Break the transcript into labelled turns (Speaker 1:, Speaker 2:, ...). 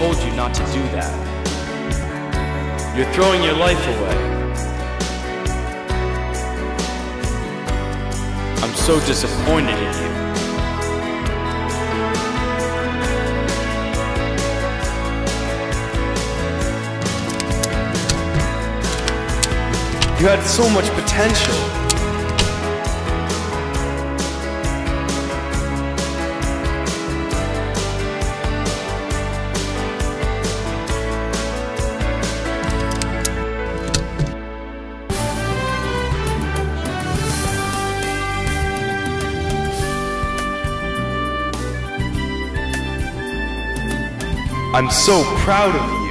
Speaker 1: told you not to do that. You're throwing your life away. I'm so disappointed in you. You had so much potential. I'm so proud of you.